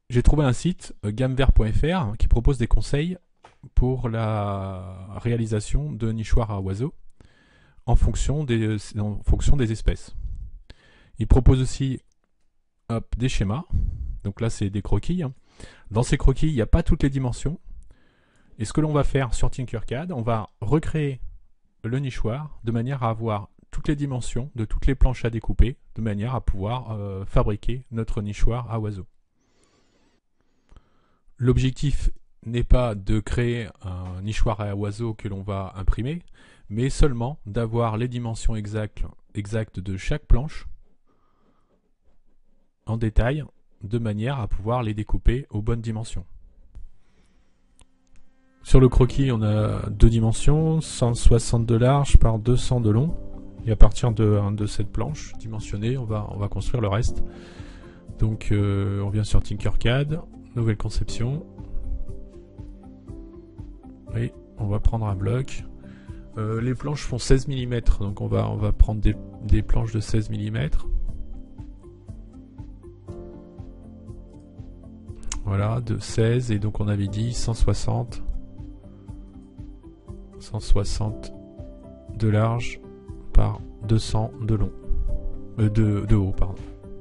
j'ai trouvé un site, gamevert.fr, qui propose des conseils pour la réalisation de nichoirs à oiseaux en fonction des espèces. Il propose aussi des schémas. Donc là, c'est des croquis. Dans ces croquis, il n'y a pas toutes les dimensions. Et ce que l'on va faire sur Tinkercad, on va recréer le nichoir de manière à avoir toutes les dimensions de toutes les planches à découper, de manière à pouvoir fabriquer notre nichoir à oiseaux. L'objectif n'est pas de créer un nichoir à oiseaux que l'on va imprimer, mais seulement d'avoir les dimensions exactes de chaque planche en détail, de manière à pouvoir les découper aux bonnes dimensions. Sur le croquis, on a deux dimensions, 160 de large par 200 de long. Et à partir de cette planche dimensionnée, on va construire le reste. Donc on vient sur Tinkercad, nouvelle conception. Et on va prendre un bloc. Les planches font 16 mm, donc on va prendre des planches de 16 mm. Voilà, de 16, et donc on avait dit 160 de large par 200 de long. De haut, pardon.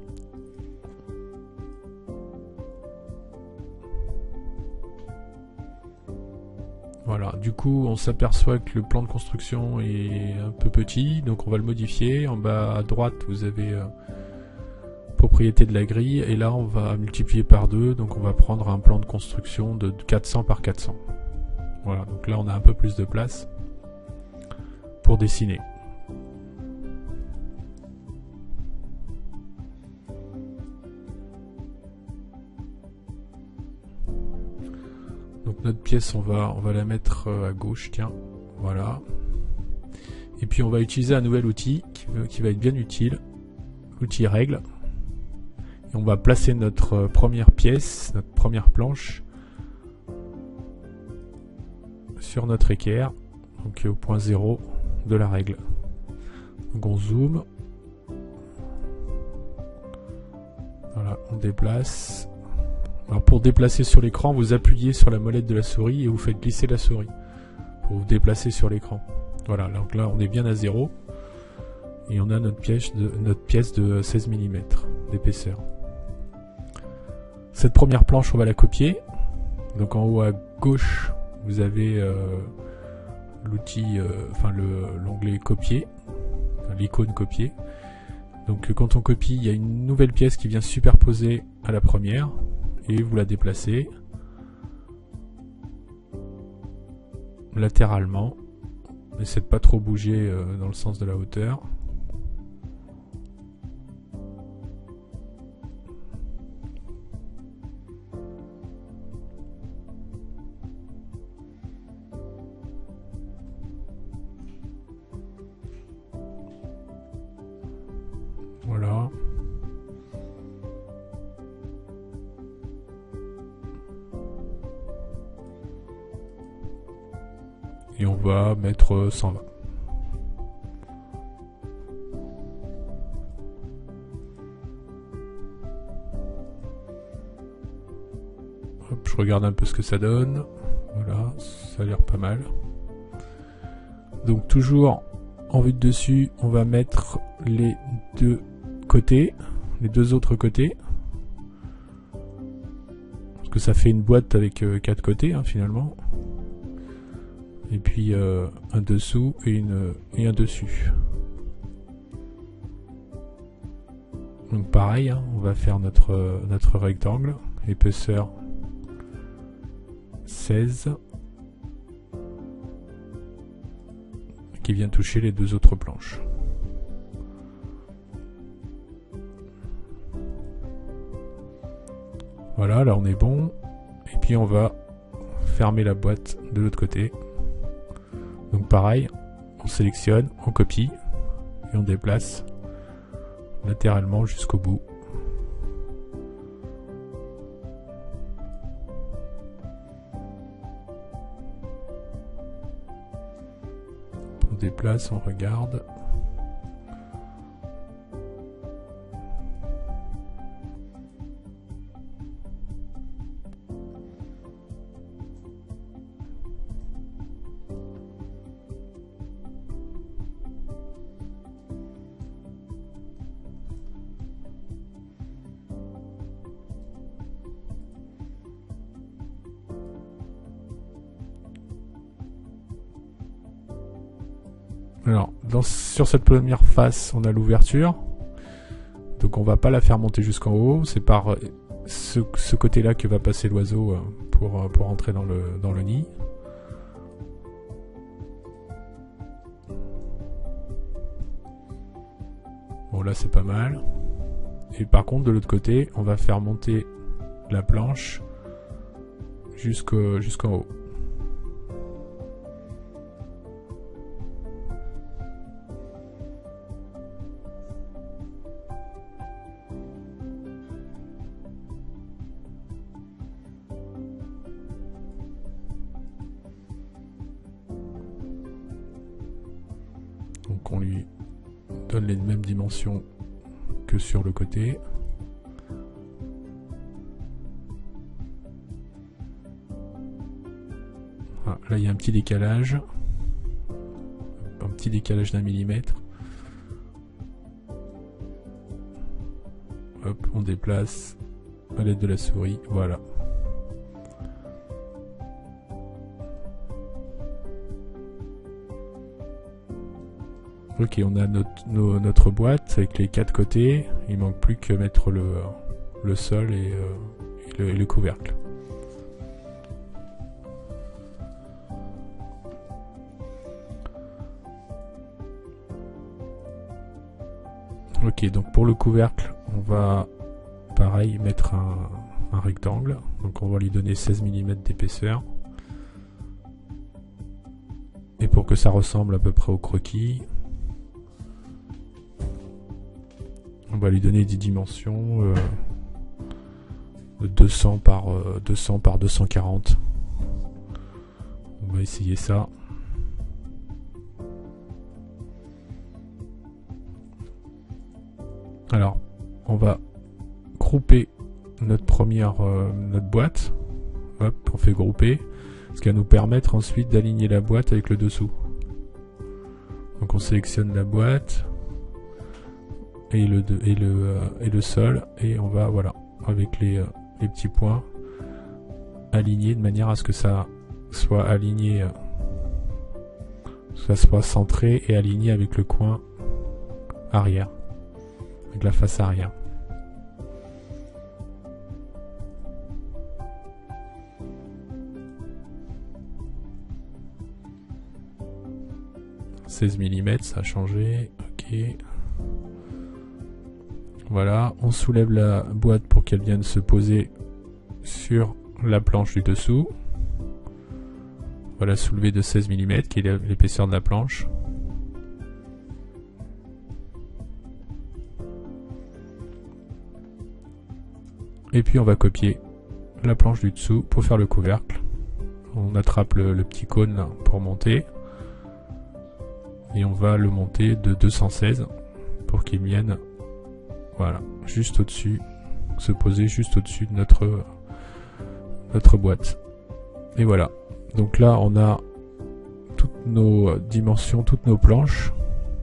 Voilà, du coup on s'aperçoit que le plan de construction est un peu petit, donc on va le modifier. En bas à droite vous avez propriété de la grille, et là on va multiplier par 2, donc on va prendre un plan de construction de 400 par 400. Voilà, donc là on a un peu plus de place pour dessiner. Donc notre pièce, on va la mettre à gauche, tiens, voilà. Et puis on va utiliser un nouvel outil qui va être bien utile, l'outil règle. Et on va placer notre première pièce, notre première planche sur notre équerre, donc au point 0 de la règle. Donc on zoome. Voilà, on déplace. Alors pour déplacer sur l'écran, vous appuyez sur la molette de la souris et vous faites glisser la souris pour vous déplacer sur l'écran. Voilà, donc là on est bien à 0 et on a notre pièce de 16 mm d'épaisseur. Cette première planche, on va la copier. Donc en haut à gauche, vous avez l'outil, l'onglet copier, l'icône copier. Donc quand on copie, il y a une nouvelle pièce qui vient superposer à la première. Et vous la déplacez latéralement. N'essayez de pas trop bouger dans le sens de la hauteur. Voilà. Et on va mettre 120. Hop, je regarde un peu ce que ça donne. Voilà, ça a l'air pas mal. Donc toujours en vue de dessus, on va mettre les deux côtés, les deux autres côtés. Parce que ça fait une boîte avec 4 côtés finalement. Et puis un dessous et un dessus. Donc pareil, on va faire notre rectangle, épaisseur 16, qui vient toucher les deux autres planches. Voilà, là on est bon. Et puis on va fermer la boîte de l'autre côté. Donc pareil, on sélectionne, on copie et on déplace latéralement jusqu'au bout. On déplace, on regarde. Alors, sur cette première face, on a l'ouverture. Donc on va pas la faire monter jusqu'en haut. C'est par ce côté-là que va passer l'oiseau pour entrer dans le nid. Bon, là c'est pas mal. Et par contre, de l'autre côté, on va faire monter la planche jusqu'en haut. Donc on lui donne les mêmes dimensions que sur le côté. Ah, là il y a un petit décalage. Un petit décalage d'1 millimètre. Hop, on déplace à l'aide de la souris, voilà. Ok, on a notre boîte avec les 4 côtés. Il manque plus que mettre le sol et le couvercle. Ok, donc pour le couvercle, on va pareil mettre un rectangle. Donc on va lui donner 16 mm d'épaisseur. Et pour que ça ressemble à peu près au croquis, on va lui donner des dimensions de 200 par 240. On va essayer ça. Alors, on va grouper notre boîte. Hop, on fait grouper. Ce qui va nous permettre ensuite d'aligner la boîte avec le dessous. Donc on sélectionne la boîte et le sol, et on va, voilà, avec les petits points, aligner de manière à ce que ça soit aligné, ça soit centré et aligné avec le coin arrière, avec la face arrière. « 16 mm, ça a changé, ok. Voilà, on soulève la boîte pour qu'elle vienne se poser sur la planche du dessous. Voilà, soulever de 16 mm, qui est l'épaisseur de la planche. Et puis on va copier la planche du dessous pour faire le couvercle. On attrape le petit cône là pour monter. Et on va le monter de 216 pour qu'il vienne, voilà, juste au-dessus, se poser juste au-dessus de notre boîte. Et voilà. Donc là, on a toutes nos dimensions, toutes nos planches.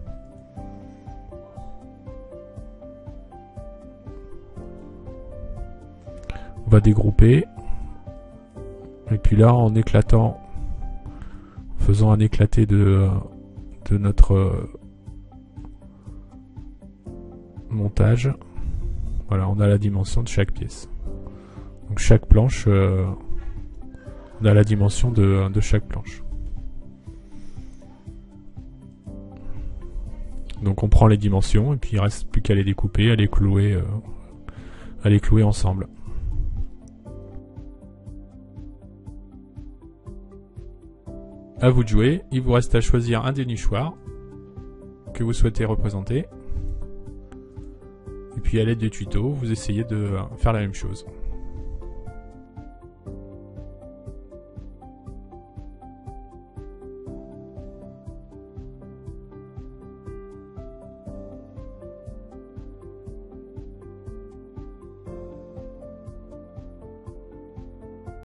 On va dégrouper. Et puis là, en éclatant, en faisant un éclaté de notre montage, voilà, on a la dimension de chaque pièce. Donc chaque planche, on a la dimension de chaque planche. Donc on prend les dimensions et puis il reste plus qu'à les découper, à les clouer ensemble. À vous de jouer, il vous reste à choisir un des nichoirs que vous souhaitez représenter. Et puis à l'aide des tutos, vous essayez de faire la même chose.